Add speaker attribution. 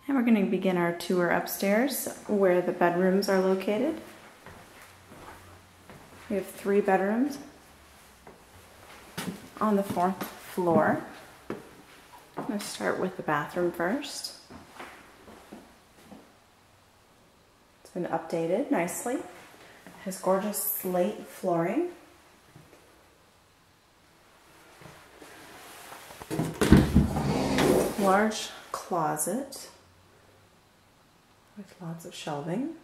Speaker 1: And we're going to begin our tour upstairs where the bedrooms are located. We have 3 bedrooms on the 4th floor. I'm going to start with the bathroom first. It's been updated nicely. It has gorgeous slate flooring. Large closet with lots of shelving.